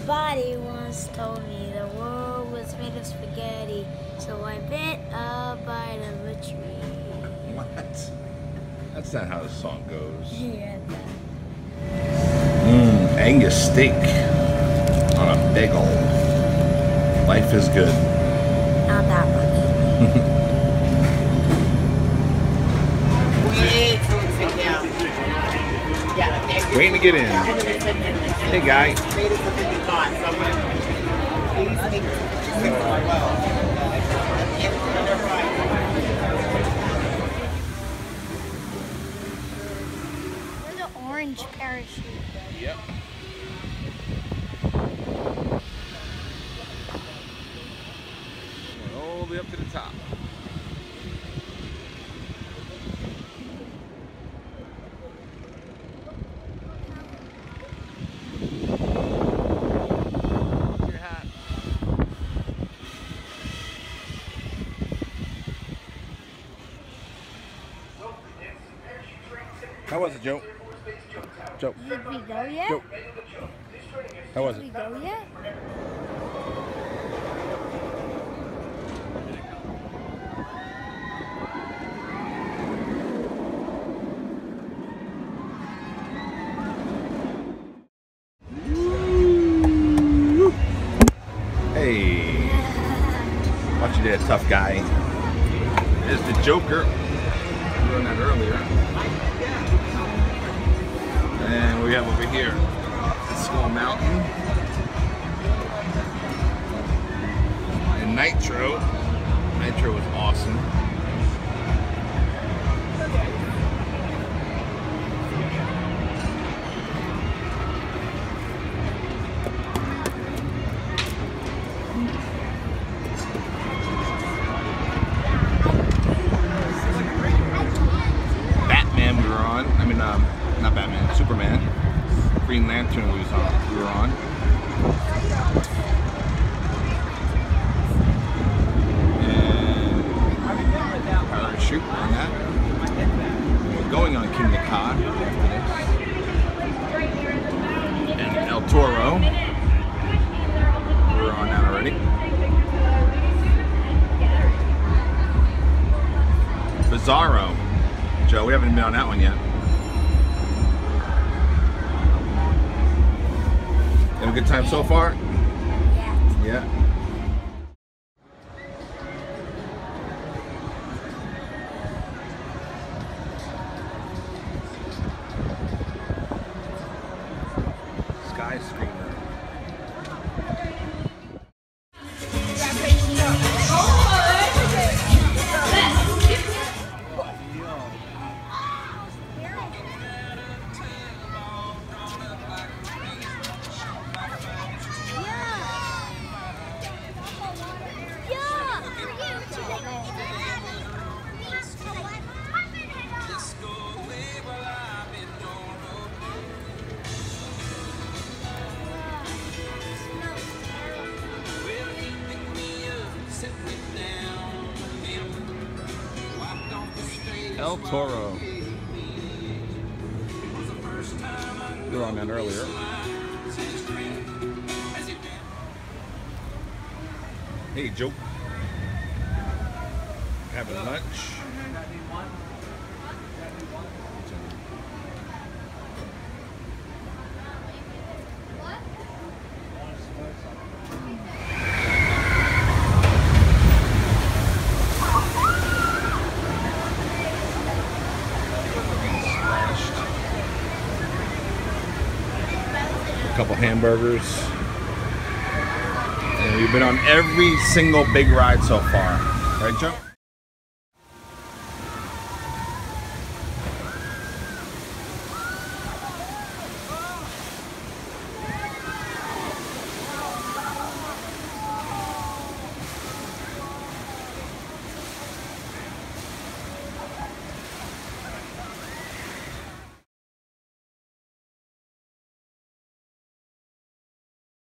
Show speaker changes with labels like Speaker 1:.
Speaker 1: Somebody once told me the world was made of spaghetti, so I bit a bite of a tree.
Speaker 2: What? That's not how the song goes.
Speaker 1: Yeah.
Speaker 2: Angus steak on a bagel. Life is good.
Speaker 1: Not that much.
Speaker 2: Waiting to get in. Hey, guy.
Speaker 1: There's an orange parachute.
Speaker 2: Yep. All the way up to the top. Your hat. How was it, Joe? Joe.
Speaker 1: Did we go yet?
Speaker 2: Joe. How was
Speaker 1: Did we
Speaker 2: it?
Speaker 1: go yet?
Speaker 2: Hey. Watch you there, tough guy. There's the Joker. We were on that earlier. And we have over here Skull Mountain and Nitro. Nitro was awesome. Batman we were on. I mean, not Batman, Superman. Green Lantern we were on. And parachute on that. We're going on King the Cod after this. And El Toro. We were on that already. Bizarro. Joe, we haven't been on that one yet. Have a good time so far?
Speaker 1: Yeah.
Speaker 2: Yeah. Sky Screamer. El Toro. We were on that earlier. Hey, Joe. Having lunch. A couple hamburgers. And we've been on every single big ride so far. Right, Joe?